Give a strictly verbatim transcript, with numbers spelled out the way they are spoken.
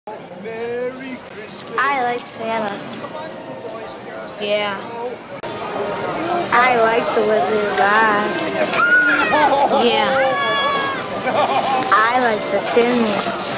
Merry Christmas. I like Santa. Yeah. I like the Wizard of Oz. Yeah. I like the Tin Man.